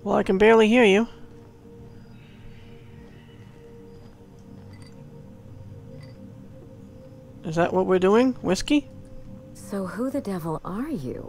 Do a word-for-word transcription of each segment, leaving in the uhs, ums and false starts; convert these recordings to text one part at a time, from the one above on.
Well, I can barely hear you. Is that what we're doing? Whiskey? So who the devil are you?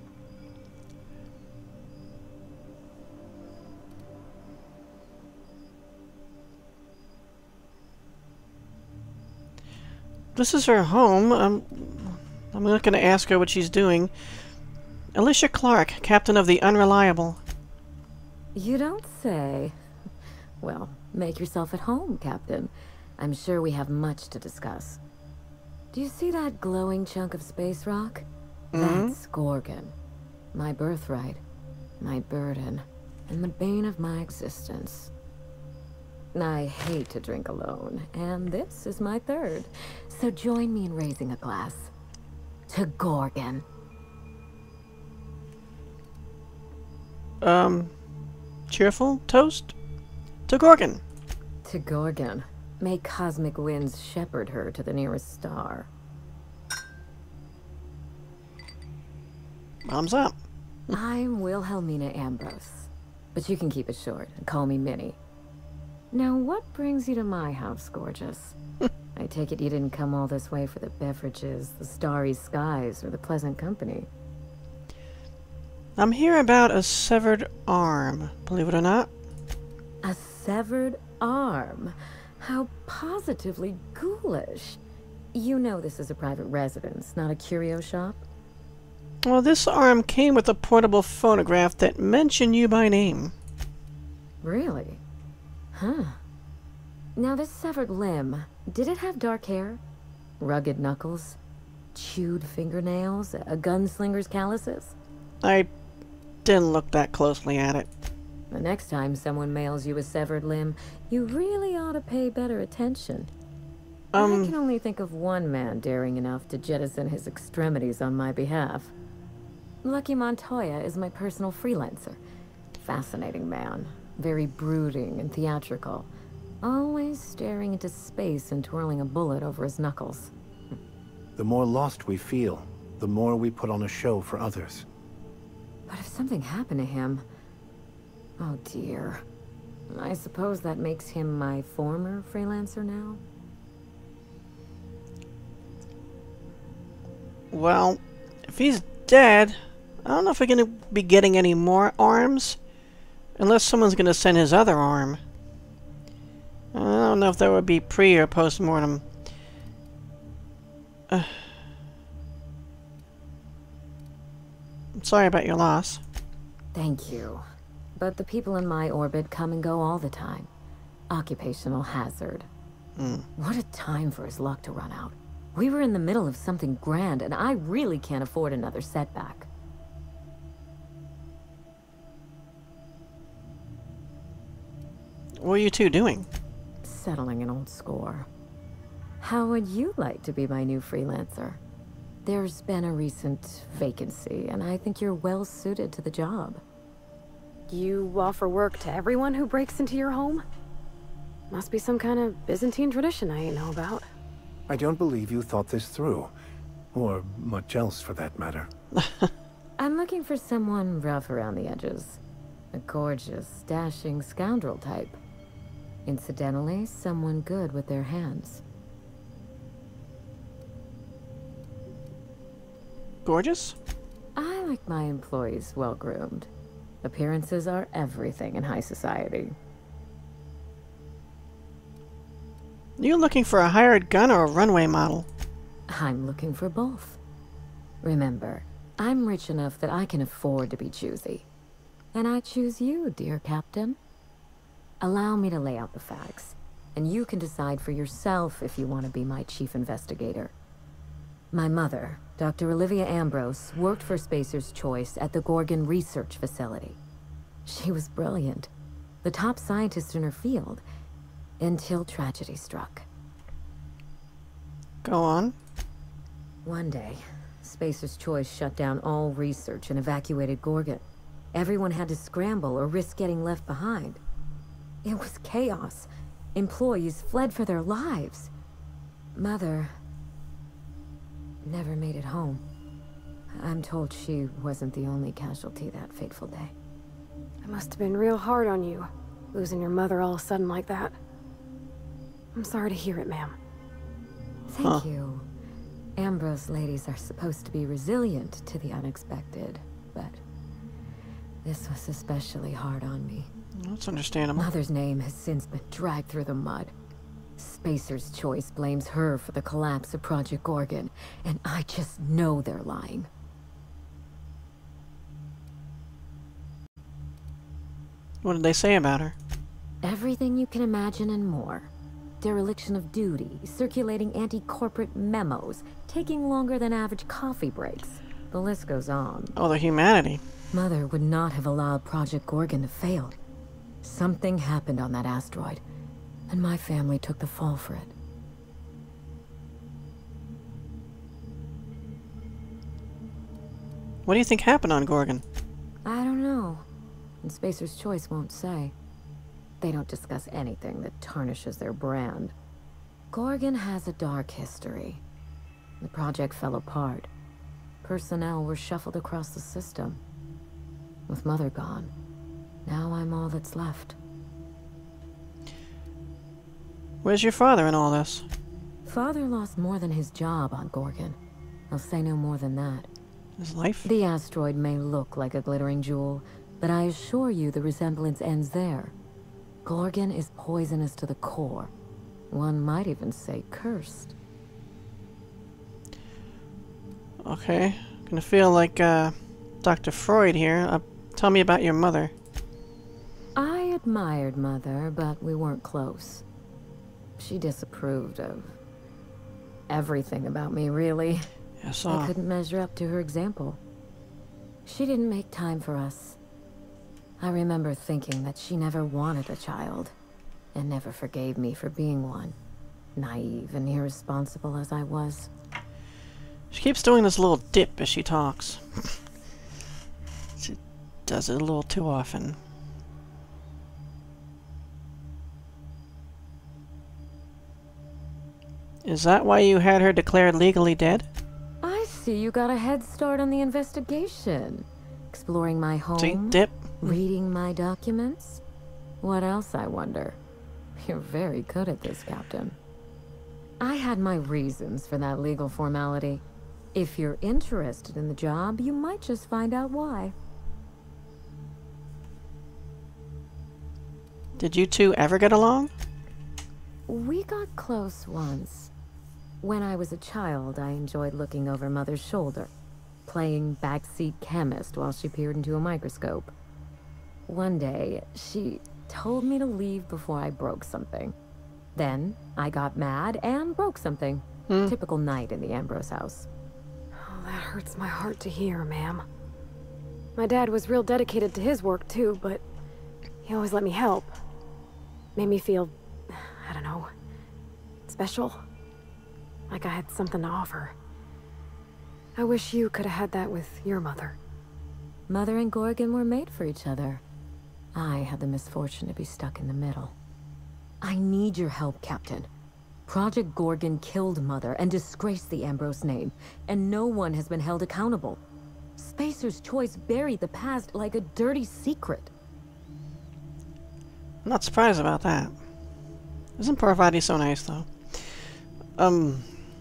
This is her home. I'm, I'm not going to ask her what she's doing. Alicia Clark, captain of the Unreliable. You don't say. Well, make yourself at home, Captain. I'm sure we have much to discuss. Do you see that glowing chunk of space rock? Mm-hmm. That's Gorgon. My birthright, my burden, and the bane of my existence. I hate to drink alone, and this is my third. So join me in raising a glass. To Gorgon. Um, cheerful toast? To Gorgon. To Gorgon. May cosmic winds shepherd her to the nearest star. Thumbs up. I'm Wilhelmina Ambrose, but you can keep it short and call me Minnie. Now, what brings you to my house, gorgeous? I take it you didn't come all this way for the beverages, the starry skies, or the pleasant company. I'm here about a severed arm, believe it or not. A severed arm? How positively ghoulish. You know this is a private residence, not a curio shop? Well, this arm came with a portable phonograph that mentioned you by name. Really? Huh. Now this severed limb, did it have dark hair? Rugged knuckles? Chewed fingernails? A gunslinger's calluses? I didn't look that closely at it. The next time someone mails you a severed limb, you really ought to pay better attention. Um, I can only think of one man daring enough to jettison his extremities on my behalf. Lucky Montoya is my personal freelancer. Fascinating man. Very brooding and theatrical. Always staring into space and twirling a bullet over his knuckles. The more lost we feel, the more we put on a show for others. But if something happened to him... Oh dear. I suppose that makes him my former freelancer now? Well, if he's dead, I don't know if we're going to be getting any more arms. Unless someone's going to send his other arm. I don't know if that would be pre or post-mortem. Uh, I'm sorry about your loss. Thank you. But the people in my orbit come and go all the time. Occupational hazard. Mm. What a time for his luck to run out. We were in the middle of something grand, and I really can't afford another setback. What are you two doing? Settling an old score. How would you like to be my new freelancer? There's been a recent vacancy, and I think you're well suited to the job. You offer work to everyone who breaks into your home? Must be some kind of Byzantine tradition I ain't know about. I don't believe you thought this through. Or much else, for that matter. I'm looking for someone rough around the edges. A gorgeous, dashing scoundrel type. Incidentally, someone good with their hands. Gorgeous? I like my employees well-groomed. Appearances are everything in high society. You looking for a hired gun or a runway model? I'm looking for both. Remember, I'm rich enough that I can afford to be choosy. And I choose you, dear Captain. Allow me to lay out the facts, and you can decide for yourself if you want to be my chief investigator. My mother, Doctor Olivia Ambrose, worked for Spacer's Choice at the Gorgon Research Facility. She was brilliant, the top scientist in her field, until tragedy struck. Go on. One day, Spacer's Choice shut down all research and evacuated Gorgon. Everyone had to scramble or risk getting left behind. It was chaos. Employees fled for their lives. Mother never made it home. I'm told she wasn't the only casualty that fateful day. It must have been real hard on you, losing your mother all of a sudden like that. I'm sorry to hear it, ma'am. Thank Huh. you. Ambrose ladies are supposed to be resilient to the unexpected, but this was especially hard on me. That's understandable. Mother's name has since been dragged through the mud. Spacer's Choice blames her for the collapse of Project Gorgon, and I just know they're lying. What did they say about her? Everything you can imagine and more. Dereliction of duty, circulating anti-corporate memos, taking longer than average coffee breaks. The list goes on. Oh, the humanity. Mother would not have allowed Project Gorgon to fail. Something happened on that asteroid, and my family took the fall for it. What do you think happened on Gorgon? I don't know. And Spacer's Choice won't say. They don't discuss anything that tarnishes their brand. Gorgon has a dark history. The project fell apart. Personnel were shuffled across the system. With Mother gone, now I'm all that's left. Where's your father in all this? Father lost more than his job on Gorgon. I'll say no more than that. His life? The asteroid may look like a glittering jewel, but I assure you the resemblance ends there. Gorgon is poisonous to the core. One might even say cursed. Okay. Gonna feel like, uh, Doctor Freud here. Uh, tell me about your mother. I admired Mother, but we weren't close. She disapproved of everything about me, really. Yes, I uh, couldn't measure up to her example. She didn't make time for us. I remember thinking that she never wanted a child, and never forgave me for being one. Naive and irresponsible as I was. she keeps doing this little dip as she talks. She does it a little too often. Is that why you had her declared legally dead? I see you got a head start on the investigation. Exploring my home. See, dip. Reading my documents? What else, I wonder? You're very good at this, Captain. I had my reasons for that legal formality. If you're interested in the job, you might just find out why. Did you two ever get along? We got close once. When I was a child, I enjoyed looking over Mother's shoulder, playing backseat chemist while she peered into a microscope. One day, she told me to leave before I broke something. Then, I got mad and broke something. Hmm. Typical night in the Ambrose house. Oh, that hurts my heart to hear, ma'am. My dad was real dedicated to his work, too, but he always let me help. Made me feel, I don't know, special. Like I had something to offer. I wish you could have had that with your mother. Mother and Gorgon were made for each other. I had the misfortune to be stuck in the middle. I need your help, Captain. Project Gorgon killed Mother and disgraced the Ambrose name, and no one has been held accountable. Spacer's Choice buried the past like a dirty secret. I'm not surprised about that. Isn't Parvati so nice, though? Um...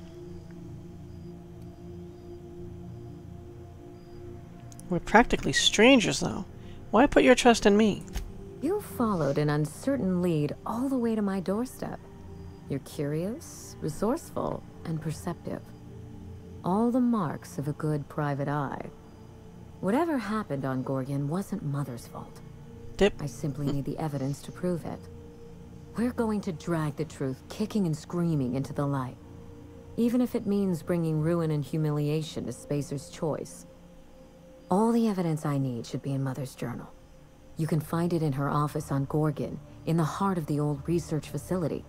We're practically strangers, though. Why put your trust in me? You followed an uncertain lead all the way to my doorstep. You're curious, resourceful, and perceptive. All the marks of a good private eye. Whatever happened on Gorgon wasn't Mother's fault. Dip. I simply need the evidence to prove it. We're going to drag the truth kicking and screaming into the light. Even if it means bringing ruin and humiliation to Spacer's Choice. All the evidence I need should be in Mother's journal. You can find it in her office on Gorgon, in the heart of the old research facility.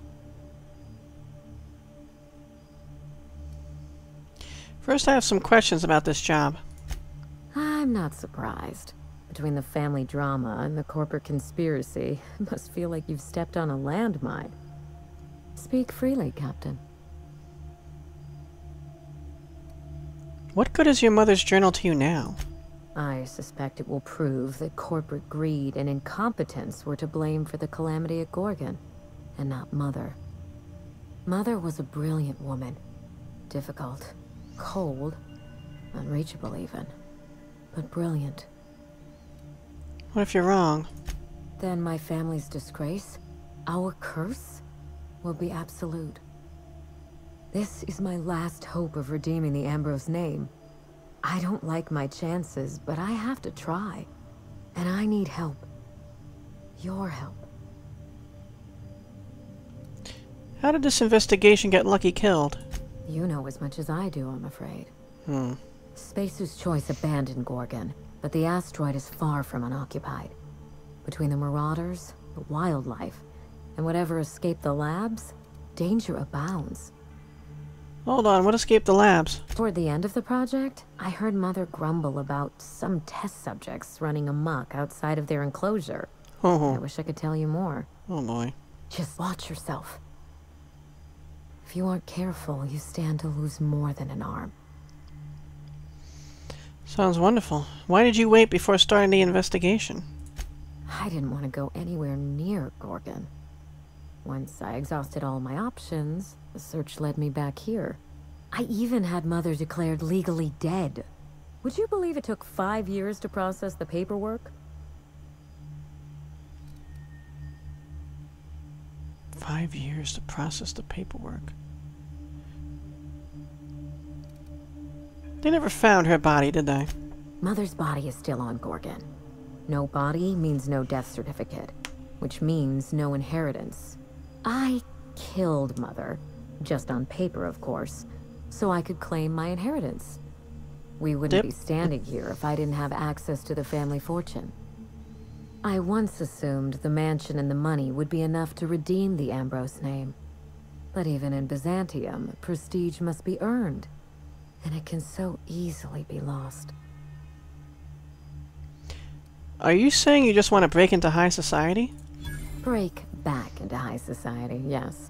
First, I have some questions about this job. I'm not surprised. Between the family drama and the corporate conspiracy, it must feel like you've stepped on a landmine. Speak freely, Captain. What good is your mother's journal to you now? I suspect it will prove that corporate greed and incompetence were to blame for the calamity at Gorgon, and not Mother. Mother was a brilliant woman. Difficult, cold, unreachable even, but brilliant. What if you're wrong? Then my family's disgrace, our curse, will be absolute. This is my last hope of redeeming the Ambrose name. I don't like my chances, but I have to try. And I need help. Your help. How did this investigation get Lucky killed? You know as much as I do, I'm afraid. Hmm. Spacer's Choice abandoned Gorgon, but the asteroid is far from unoccupied. Between the marauders, the wildlife, and whatever escaped the labs, danger abounds. Hold on, what escaped the labs? Toward the end of the project, I heard Mother grumble about some test subjects running amok outside of their enclosure. Oh, I wish I could tell you more. oh boy. Just watch yourself. If you aren't careful, you stand to lose more than an arm. Sounds wonderful. Why did you wait before starting the investigation? I didn't want to go anywhere near Gorgon. Once I exhausted all my options, the search led me back here. I even had Mother declared legally dead. Would you believe it took five years to process the paperwork? Five years to process the paperwork. They never found her body, did they? Mother's body is still on Gorgon. No body means no death certificate, which means no inheritance. I killed Mother, just on paper, of course, so I could claim my inheritance. We wouldn't Yep. be standing here if I didn't have access to the family fortune. I once assumed the mansion and the money would be enough to redeem the Ambrose name. But even in Byzantium, prestige must be earned, and it can so easily be lost. Are you saying you just want to break into high society? Break back into high society, yes.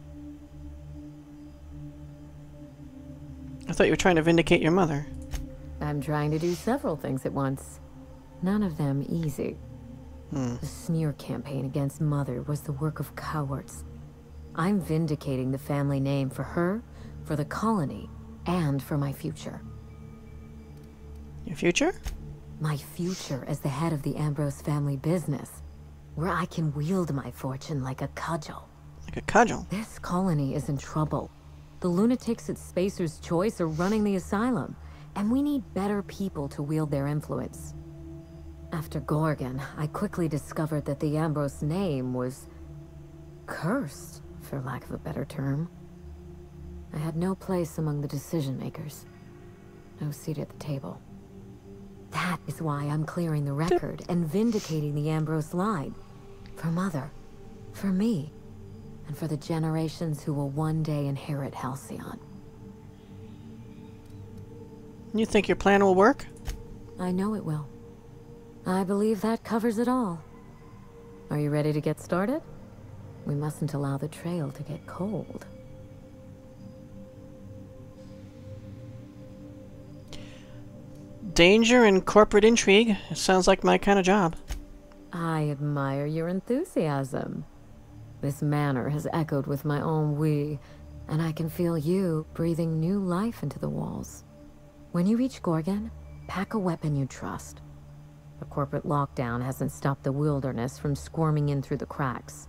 I thought you were trying to vindicate your mother. I'm trying to do several things at once. None of them easy. Hmm. The smear campaign against Mother was the work of cowards. I'm vindicating the family name for her, for the colony, and for my future. Your future? My future as the head of the Ambrose family business, where I can wield my fortune like a cudgel. Like a cudgel. This colony is in trouble. The lunatics at Spacer's Choice are running the asylum, and we need better people to wield their influence. After Gorgon, I quickly discovered that the Ambrose name was cursed, for lack of a better term. I had no place among the decision makers. No seat at the table. That is why I'm clearing the record and vindicating the Ambrose line. For Mother, for me, and for the generations who will one day inherit Halcyon. You think your plan will work? I know it will. I believe that covers it all. Are you ready to get started? We mustn't allow the trail to get cold. Danger and corporate intrigue. It sounds like my kind of job. I admire your enthusiasm. This manor has echoed with my ennui, and I can feel you breathing new life into the walls. When you reach Gorgon, pack a weapon you trust. The corporate lockdown hasn't stopped the wilderness from squirming in through the cracks.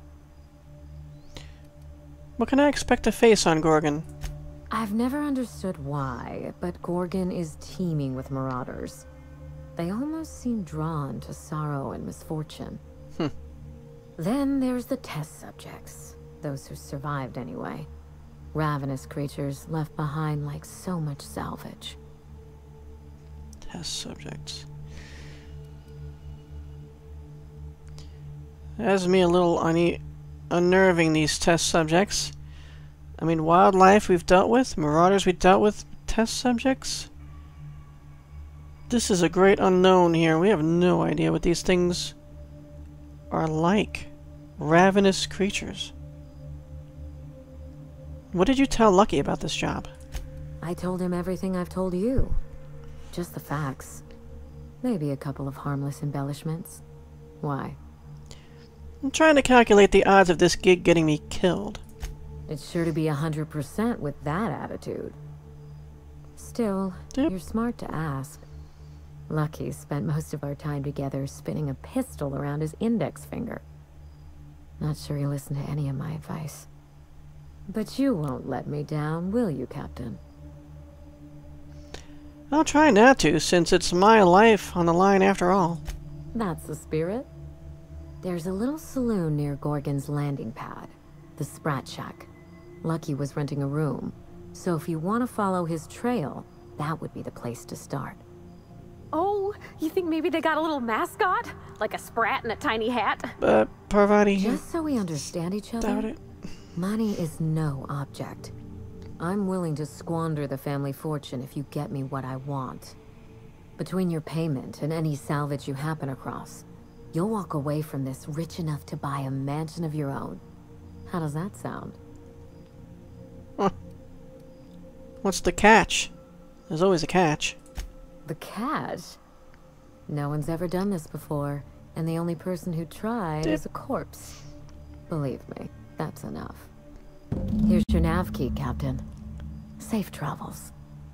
What can I expect to face on Gorgon? I've never understood why, but Gorgon is teeming with marauders. They almost seem drawn to sorrow and misfortune. Hmm. Then there's the test subjects, those who survived anyway. Ravenous creatures left behind like so much salvage. Test subjects. Has me a little une unnerving, these test subjects. I mean, wildlife we've dealt with, marauders we've dealt with, test subjects? This is a great unknown here. We have no idea what these things are like. Ravenous creatures. What did you tell Lucky about this job? I told him everything I've told you. Just the facts. Maybe a couple of harmless embellishments. Why? I'm trying to calculate the odds of this gig getting me killed. It's sure to be a hundred percent with that attitude. Still, Yep. you're smart to ask. Lucky spent most of our time together spinning a pistol around his index finger. Not sure he'll listen to any of my advice. But you won't let me down, will you, Captain? I'll try not to, since it's my life on the line after all. That's the spirit. There's a little saloon near Gorgon's landing pad, the Sprat Shack. Lucky was renting a room, so if you want to follow his trail, that would be the place to start. Oh, you think maybe they got a little mascot? Like a sprat in a tiny hat? But, Parvati... Just so we understand each other, Doubt it. money is no object. I'm willing to squander the family fortune if you get me what I want. Between your payment and any salvage you happen across, you'll walk away from this rich enough to buy a mansion of your own. How does that sound? Huh. What's the catch? There's always a catch. The catch? No one's ever done this before, and the only person who tried Dip. is a corpse. Believe me, that's enough. Here's your nav key, Captain. Safe travels.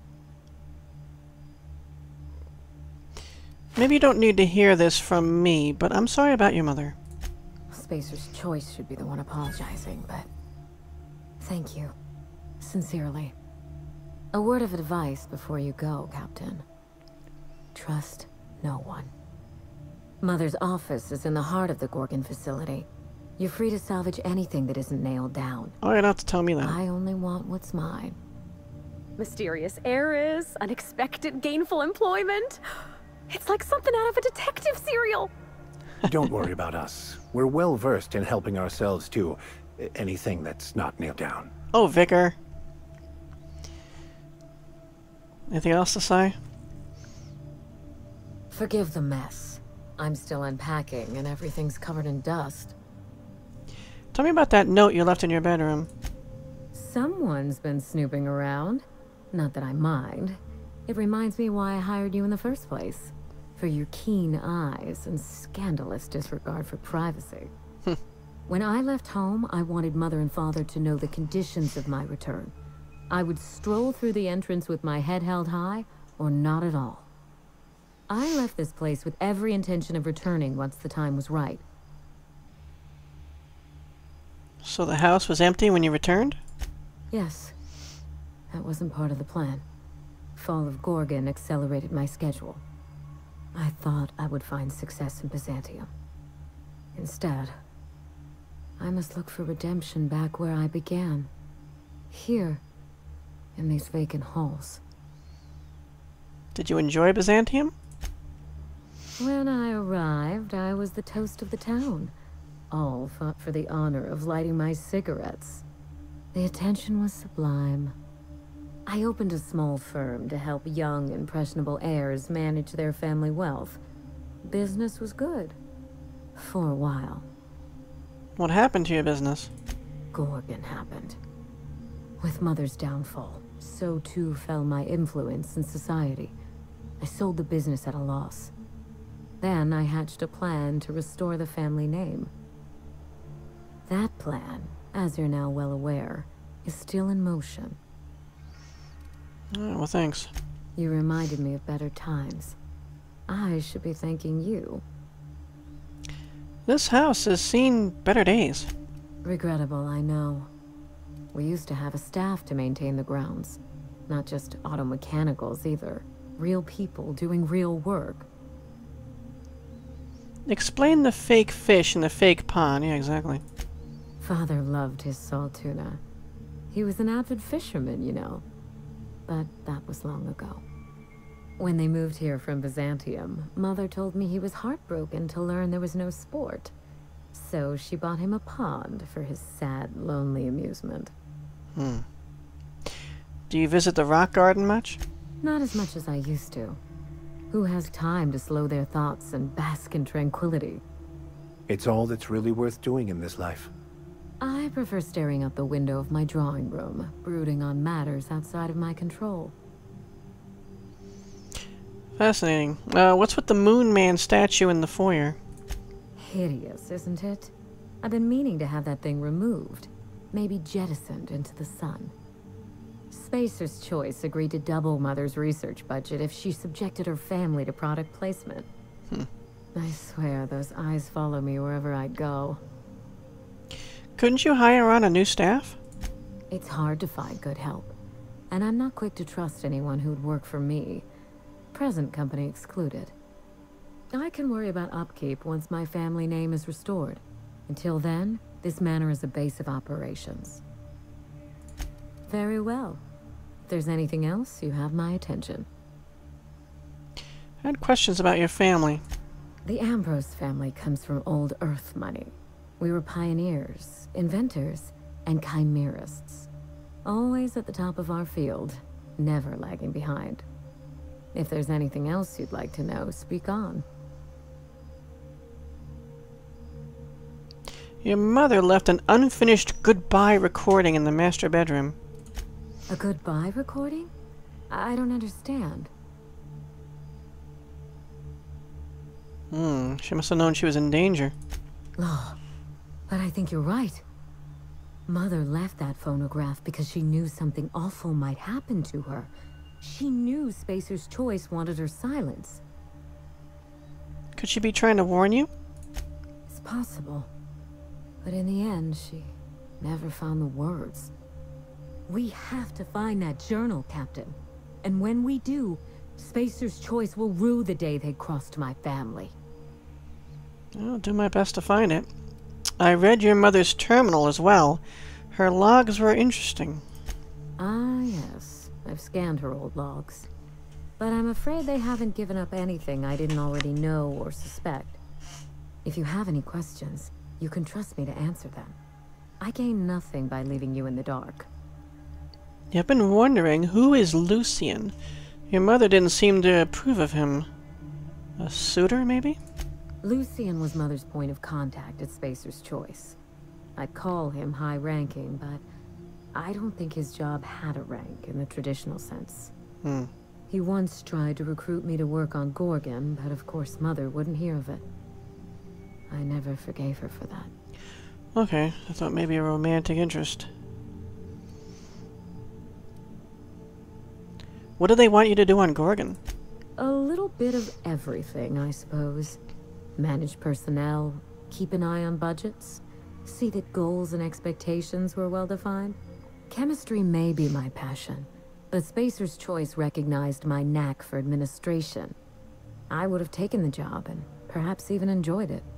Maybe you don't need to hear this from me, but I'm sorry about your mother. Spacer's Choice should be the one apologizing, but... thank you. Sincerely. A word of advice before you go, Captain. Trust no one. Mother's office is in the heart of the Gorgon facility. You're free to salvage anything that isn't nailed down. Oh, you don't have to tell me that. I only want what's mine. Mysterious heiress, unexpected gainful employment. It's like something out of a detective serial. Don't worry about us. We're well versed in helping ourselves to anything that's not nailed down. Oh, Vicar. Anything else to say? Forgive the mess. I'm still unpacking and everything's covered in dust. Tell me about that note you left in your bedroom. Someone's been snooping around. Not that I mind. It reminds me why I hired you in the first place. For your keen eyes and scandalous disregard for privacy. When I left home, I wanted Mother and Father to know the conditions of my return. I would stroll through the entrance with my head held high, or not at all. I left this place with every intention of returning once the time was right. So the house was empty when you returned? Yes. That wasn't part of the plan. Fall of Gorgon accelerated my schedule. I thought I would find success in Byzantium. Instead, I must look for redemption back where I began. Here, in these vacant halls. Did you enjoy Byzantium? When I arrived, I was the toast of the town. All fought for the honor of lighting my cigarettes. The attention was sublime. I opened a small firm to help young, impressionable heirs manage their family wealth. Business was good. For a while. What happened to your business? Gorgon happened. With Mother's downfall, so too fell my influence in society. I sold the business at a loss. Then I hatched a plan to restore the family name. That plan, as you're now well aware, is still in motion. Oh, well, thanks. You reminded me of better times. I should be thanking you. This house has seen better days. Regrettable, I know. We used to have a staff to maintain the grounds. Not just auto mechanicals either. Real people doing real work. Explain the fake fish in the fake pond. Yeah, exactly. Father loved his salt tuna. He was an avid fisherman, you know. But that was long ago. When they moved here from Byzantium, Mother told me he was heartbroken to learn there was no sport. So she bought him a pond for his sad, lonely amusement. Hmm. Do you visit the rock garden much? Not as much as I used to. Who has time to slow their thoughts and bask in tranquility? It's all that's really worth doing in this life. I prefer staring out the window of my drawing room, brooding on matters outside of my control. Fascinating. Uh, what's with the Moon Man statue in the foyer? Hideous, isn't it? I've been meaning to have that thing removed. Maybe jettisoned into the sun. Spacer's Choice agreed to double Mother's research budget if she subjected her family to product placement. Hmm. I swear, those eyes follow me wherever I go. Couldn't you hire on a new staff? It's hard to find good help. And I'm not quick to trust anyone who'd work for me. Present company excluded. I can worry about upkeep once my family name is restored. Until then, this manor is a base of operations. Very well. If there's anything else, you have my attention. I had questions about your family. The Ambrose family comes from old Earth money. We were pioneers, inventors, and chimerists. Always at the top of our field, never lagging behind. If there's anything else you'd like to know, speak on. Your mother left an unfinished goodbye recording in the master bedroom. A goodbye recording? I don't understand. Hmm, she must have known she was in danger. Oh, but I think you're right. Mother left that phonograph because she knew something awful might happen to her. She knew Spacer's Choice wanted her silence. Could she be trying to warn you? It's possible. But in the end, she never found the words. We have to find that journal, Captain. And when we do, Spacer's Choice will rue the day they crossed my family. I'll do my best to find it. I read your mother's terminal as well. Her logs were interesting. Ah, yes. I've scanned her old logs. But I'm afraid they haven't given up anything I didn't already know or suspect. If you have any questions, you can trust me to answer them. I gain nothing by leaving you in the dark. Yeah, I've been wondering, who is Lucian? Your mother didn't seem to approve of him. A suitor, maybe? Lucian was Mother's point of contact at Spacer's Choice. I'd call him high-ranking, but I don't think his job had a rank in the traditional sense. Hmm. He once tried to recruit me to work on Gorgon, but of course Mother wouldn't hear of it. I never forgave her for that. Okay, I thought maybe a romantic interest. What do they want you to do on Gorgon? A little bit of everything, I suppose. Manage personnel, keep an eye on budgets, see that goals and expectations were well defined. Chemistry may be my passion, but Spacer's Choice recognized my knack for administration. I would have taken the job and perhaps even enjoyed it.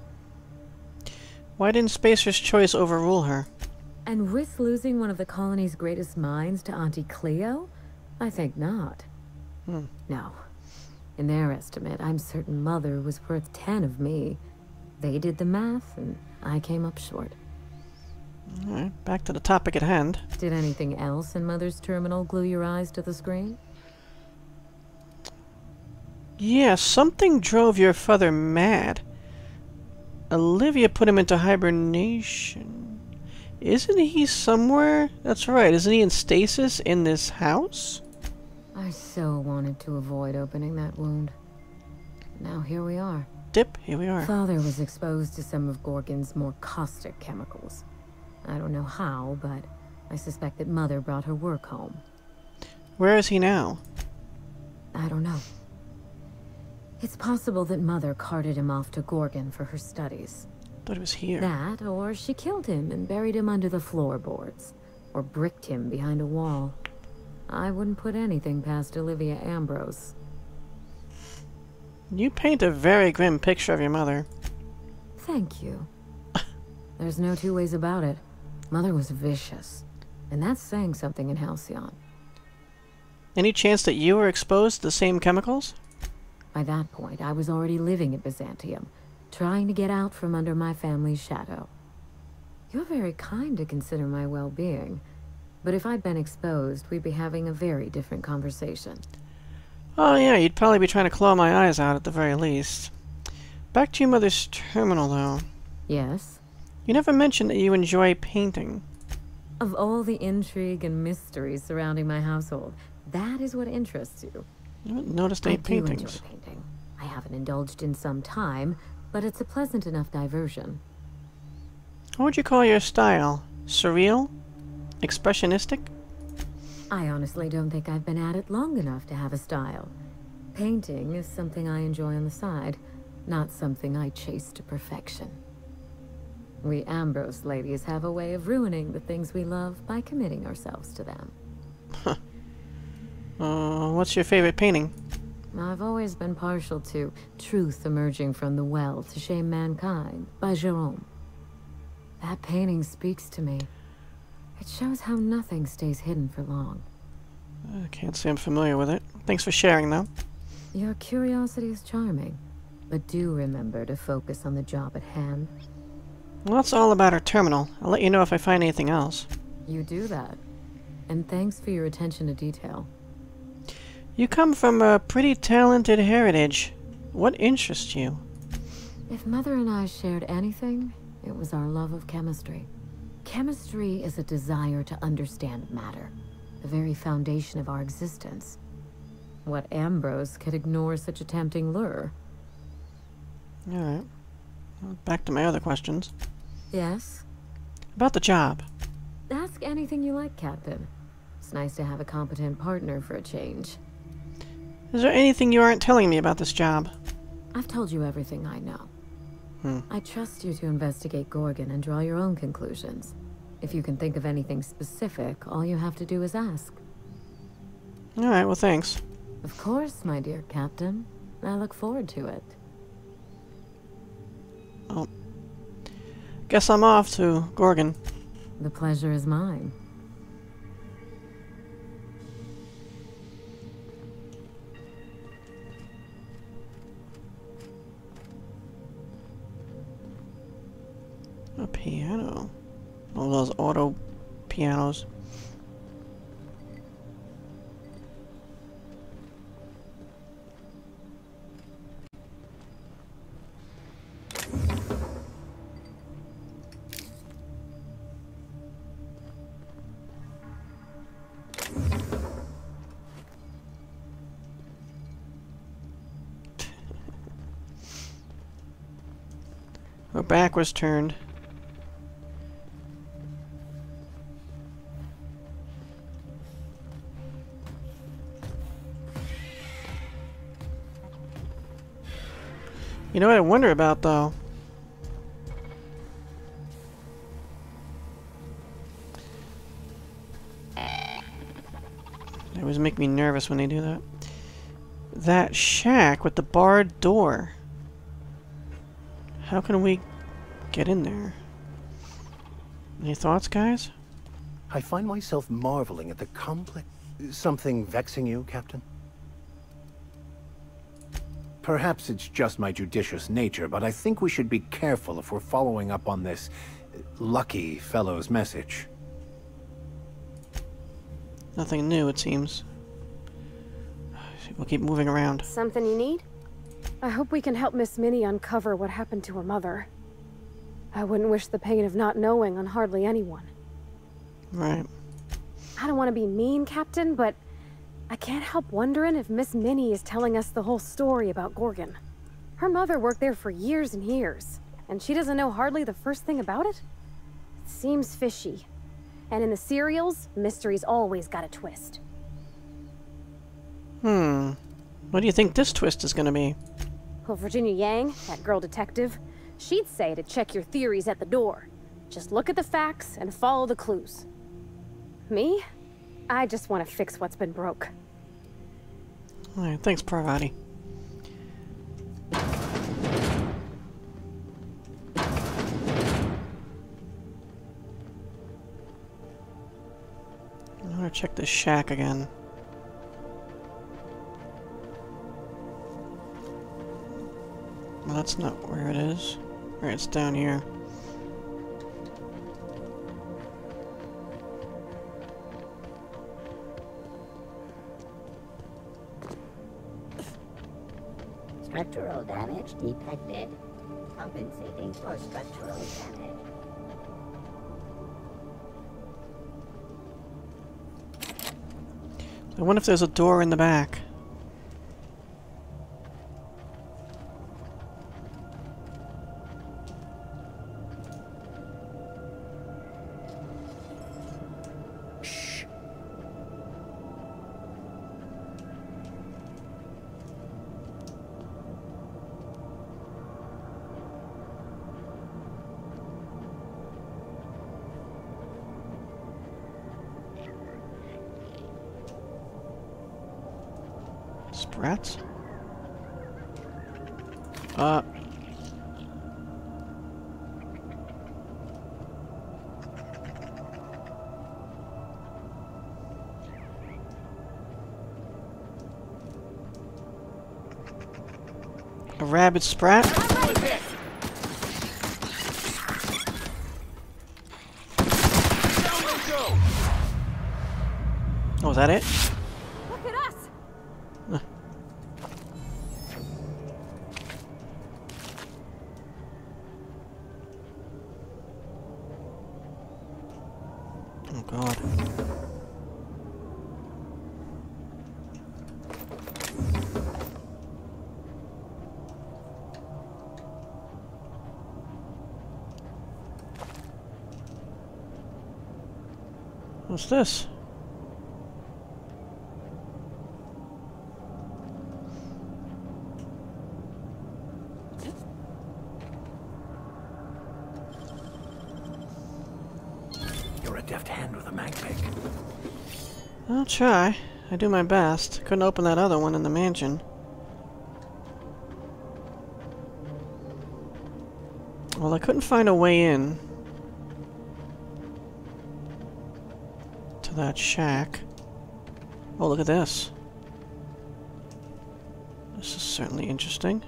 Why didn't Spacer's Choice overrule her? And risk losing one of the colony's greatest minds to Auntie Cleo? I think not. Hmm. No. In their estimate, I'm certain Mother was worth ten of me. They did the math, and I came up short. Alright, back to the topic at hand. Did anything else in Mother's terminal glue your eyes to the screen? Yeah, something drove your father mad. Olivia put him into hibernation. Isn't he somewhere? That's right, isn't he in stasis in this house? I so wanted to avoid opening that wound. Now here we are. Dip, here we are. Father was exposed to some of Gorgon's more caustic chemicals. I don't know how, but I suspect that Mother brought her work home. Where is he now? I don't know. It's possible that Mother carted him off to Gorgon for her studies. Thought he was here. That, or she killed him and buried him under the floorboards, or bricked him behind a wall. I wouldn't put anything past Olivia Ambrose. You paint a very grim picture of your mother. Thank you. There's no two ways about it. Mother was vicious, and that's saying something in Halcyon. Any chance that you were exposed to the same chemicals? By that point, I was already living at Byzantium, trying to get out from under my family's shadow. You're very kind to consider my well-being, but if I'd been exposed, we'd be having a very different conversation. Oh yeah, you'd probably be trying to claw my eyes out at the very least. Back to your mother's terminal, though. Yes? You never mentioned that you enjoy painting. Of all the intrigue and mystery surrounding my household, that is what interests you. I haven't noticed any I do enjoy paintings. painting. I haven't indulged in some time, but it's a pleasant enough diversion. What would you call your style? Surreal? Expressionistic? I honestly don't think I've been at it long enough to have a style. Painting is something I enjoy on the side, not something I chase to perfection. We Ambrose ladies have a way of ruining the things we love by committing ourselves to them. Huh. Uh, what's your favorite painting? I've always been partial to Truth Emerging from the Well to Shame Mankind by Jerome. That painting speaks to me. It shows how nothing stays hidden for long. I can't say I'm familiar with it. Thanks for sharing, though. Your curiosity is charming, but do remember to focus on the job at hand. Well, that's all about our terminal. I'll let you know if I find anything else. You do that. And thanks for your attention to detail. You come from a pretty talented heritage. What interests you? If Mother and I shared anything, it was our love of chemistry. Chemistry is a desire to understand matter, the very foundation of our existence. What Ambrose could ignore such a tempting lure? Alright. Well, back to my other questions. Yes? About the job. Ask anything you like, Captain. It's nice to have a competent partner for a change. Is there anything you aren't telling me about this job? I've told you everything I know. Hmm. I trust you to investigate Gorgon and draw your own conclusions. If you can think of anything specific, all you have to do is ask. Alright, well thanks. Of course, my dear Captain. I look forward to it. Well, guess I'm off to Gorgon. The pleasure is mine. A piano. All those auto pianos. Her back was turned. You know what I wonder about, though? They always make me nervous when they do that. That shack with the barred door. How can we get in there? Any thoughts, guys? I find myself marveling at the complex... Something vexing you, Captain? Perhaps it's just my judicious nature, but I think we should be careful if we're following up on this lucky fellow's message. Nothing new, it seems. We'll keep moving around. Something you need? I hope we can help Miss Minnie uncover what happened to her mother. I wouldn't wish the pain of not knowing on hardly anyone. Right. I don't want to be mean, Captain, but I can't help wondering if Miss Minnie is telling us the whole story about Gorgon. Her mother worked there for years and years, and she doesn't know hardly the first thing about it? It seems fishy. And in the serials, mysteries always got a twist. Hmm. What do you think this twist is gonna be? Well, Virginia Yang, that girl detective, she'd say to check your theories at the door. Just look at the facts and follow the clues. Me? I just want to fix what's been broke. Alright, thanks, Parvati. I want to check this shack again. Well, that's not where it is. Alright, it's down here. Structural damage detected. Compensating for structural damage. I wonder if there's a door in the back. Rats? Uh... A rabid sprat? Oh, is that it? Look at us! Uh. Oh god. What's this? You're a deft hand with a mag pick. I'll try. I do my best. Couldn't open that other one in the mansion. Well, I couldn't find a way in to that shack. Oh, look at this. This is certainly interesting.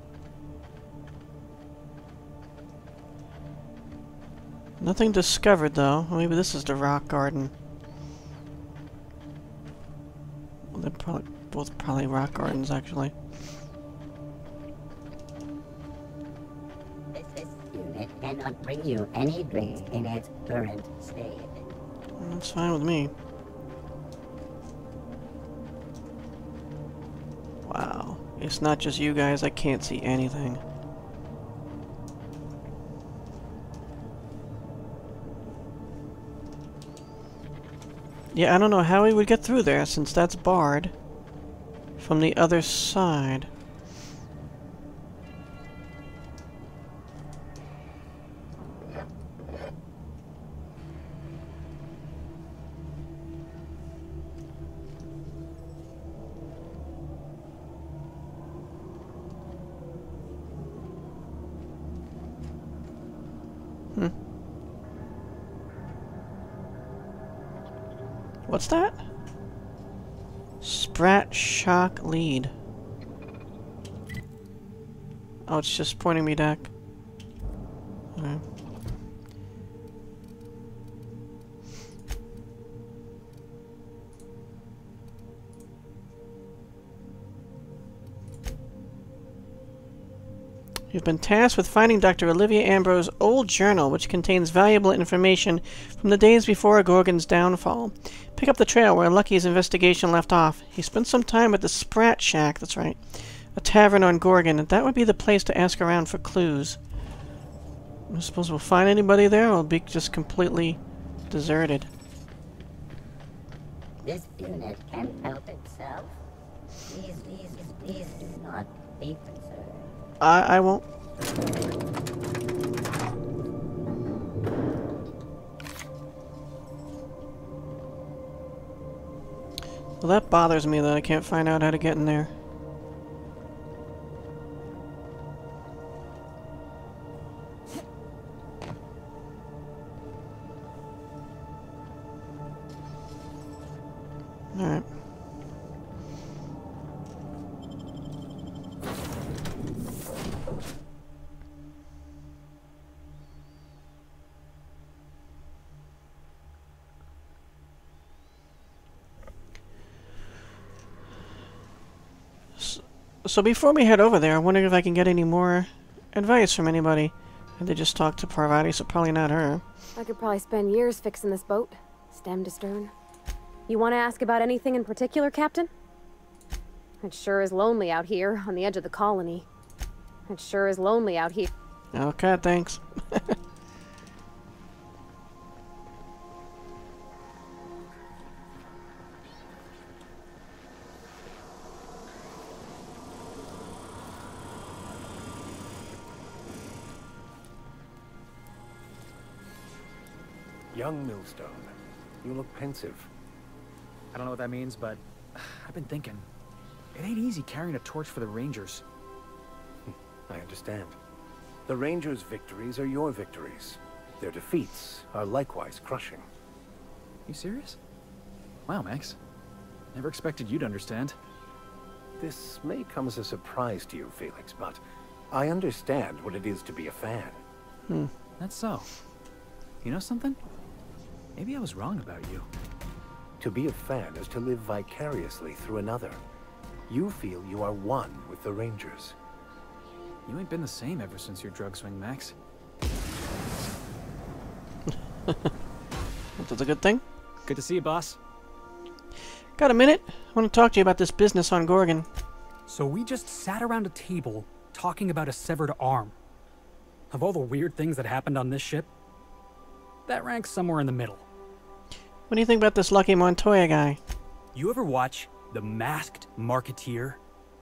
Nothing discovered, though. Well, maybe this is the rock garden. Well, they're probably both probably rock gardens, actually. This, this unit cannot bring you any drinks in its current state. That's fine with me. Wow. It's not just you guys. I can't see anything. Yeah, I don't know how we would get through there, since that's barred from the other side. Hmm. What's that? Sprat shock lead. Oh, it's just pointing me back. Okay. You've been tasked with finding Doctor Olivia Ambrose's old journal, which contains valuable information from the days before Gorgon's downfall. Pick up the trail where Lucky's investigation left off. He spent some time at the Sprat Shack, that's right, a tavern on Gorgon, and that would be the place to ask around for clues. I suppose we'll find anybody there, or it'll be just completely deserted. This unit can't help itself. Please, please, please do not be concerned. I, I won't. Well, that bothers me that I can't find out how to get in there. Alright. So before we head over there, I wonder if I can get any more advice from anybody. They just talked to Parvati, so probably not her. I could probably spend years fixing this boat, stem to stern. You want to ask about anything in particular, Captain? It sure is lonely out here, on the edge of the colony. It sure is lonely out here. Okay, thanks. Young Millstone, you look pensive. I don't know what that means, but I've been thinking. It ain't easy carrying a torch for the Rangers. I understand. The Rangers' victories are your victories. Their defeats are likewise crushing. You serious? Wow, Max. Never expected you to understand. This may come as a surprise to you, Felix, but I understand what it is to be a fan. Hmm. That's so. You know something? Maybe I was wrong about you. To be a fan is to live vicariously through another. You feel you are one with the Rangers. You ain't been the same ever since your drug swing, Max. That's a good thing. Good to see you, boss. Got a minute? I want to talk to you about this business on Gorgon. So we just sat around a table talking about a severed arm. Of all the weird things that happened on this ship, that ranks somewhere in the middle. What do you think about this Lucky Montoya guy? You ever watch The Masked Marketeer?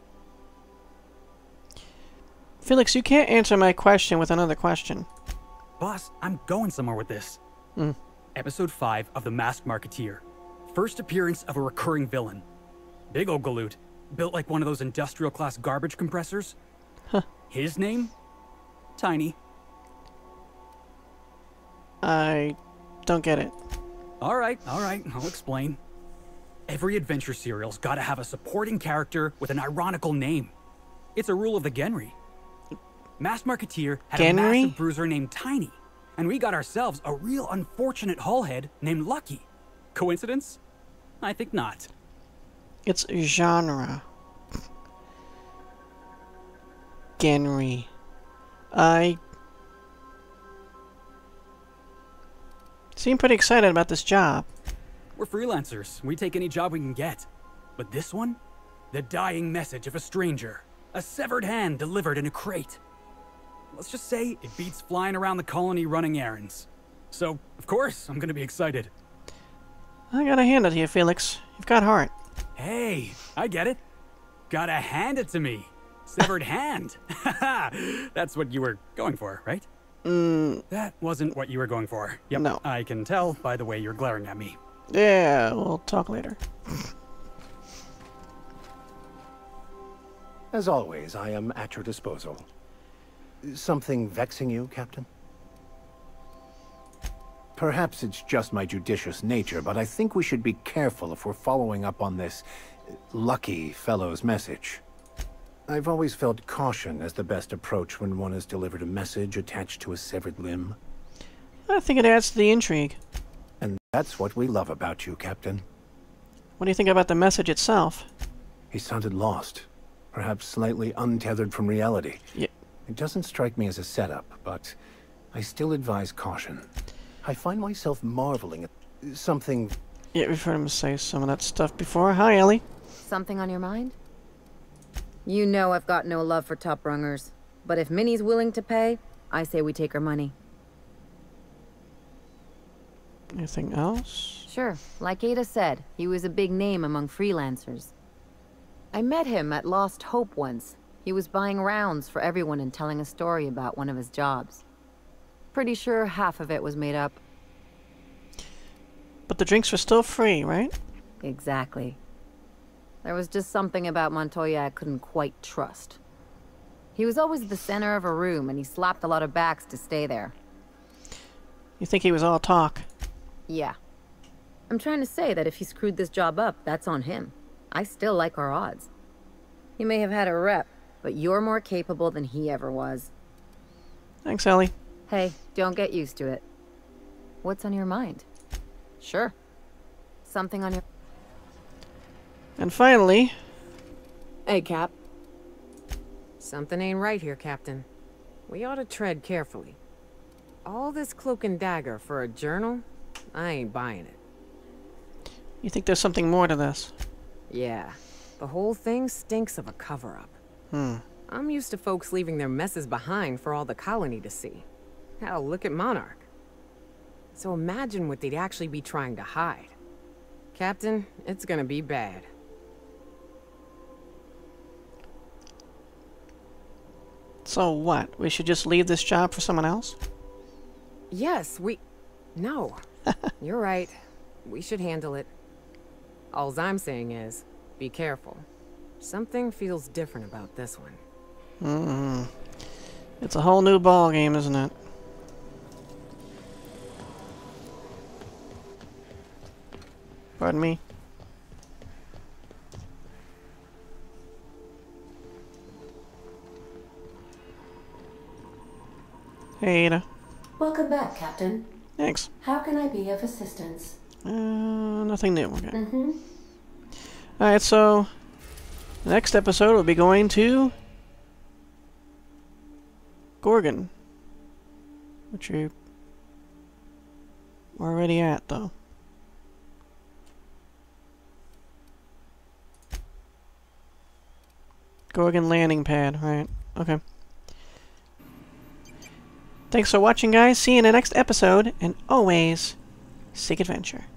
Felix, you can't answer my question with another question. Boss, I'm going somewhere with this. Mm. Episode five of The Masked Marketeer. First appearance of a recurring villain. Big old galoot, built like one of those industrial-class garbage compressors. Huh. His name? Tiny. I don't get it. All right, all right, I'll explain. Every adventure serial's gotta have a supporting character with an ironical name. It's a rule of the genre. Masked Marketeer had Genry? a massive bruiser named Tiny, and we got ourselves a real unfortunate hullhead named Lucky. Coincidence? I think not. It's genre. Genry. I seem pretty excited about this job. We're freelancers. We take any job we can get. But this one? The dying message of a stranger. A severed hand delivered in a crate. Let's just say it beats flying around the colony running errands. So, of course, I'm gonna be excited. I gotta hand it to you, Felix. You've got heart. Hey, I get it. Gotta hand it to me. Severed hand. That's what you were going for, right? Mm, That wasn't what you were going for. Yep, No. I can tell by the way you're glaring at me. yeah, we'll talk later. As always, I am at your disposal. Something vexing you, Captain? Perhaps it's just my judicious nature, but I think we should be careful if we're following up on this Lucky fellow's message. I've always felt caution as the best approach when one has delivered a message attached to a severed limb. I think it adds to the intrigue. And that's what we love about you, Captain. What do you think about the message itself? He sounded lost, perhaps slightly untethered from reality. Yeah. It doesn't strike me as a setup, but I still advise caution. I find myself marveling at something... Yeah, we've heard him say some of that stuff before. Hi, Ellie. Something on your mind? You know I've got no love for top rungers, but if Minnie's willing to pay, I say we take her money. Anything else? Sure. Like Ada said, he was a big name among freelancers. I met him at Lost Hope once. He was buying rounds for everyone and telling a story about one of his jobs. Pretty sure half of it was made up. But the drinks were still free, right? Exactly. There was just something about Montoya I couldn't quite trust. He was always the center of a room, and he slapped a lot of backs to stay there. You think he was all talk? Yeah. I'm trying to say that if he screwed this job up, that's on him. I still like our odds. He may have had a rep, but you're more capable than he ever was. Thanks, Ellie. Hey, don't get used to it. What's on your mind? Sure. Something on your... And finally... Hey, Cap. Something ain't right here, Captain. We ought to tread carefully. All this cloak and dagger for a journal? I ain't buying it. You think there's something more to this? Yeah. The whole thing stinks of a cover-up. Hmm. I'm used to folks leaving their messes behind for all the colony to see. Hell, look at Monarch. So imagine what they'd actually be trying to hide. Captain, it's gonna be bad. So what? We should just leave this job for someone else? Yes, we... No. You're right. We should handle it. Alls I'm saying is, be careful. Something feels different about this one. Mm-hmm. It's a whole new ball game, isn't it? Pardon me. Hey, Ada. Welcome back, Captain. Thanks. How can I be of assistance? Uh, nothing new. Okay. Mm-hmm. Alright, so... next episode we'll be going to... Gorgon. Which we're already at, though. Gorgon landing pad, right. Okay. Thanks for watching, guys. See you in the next episode, and always, seek adventure.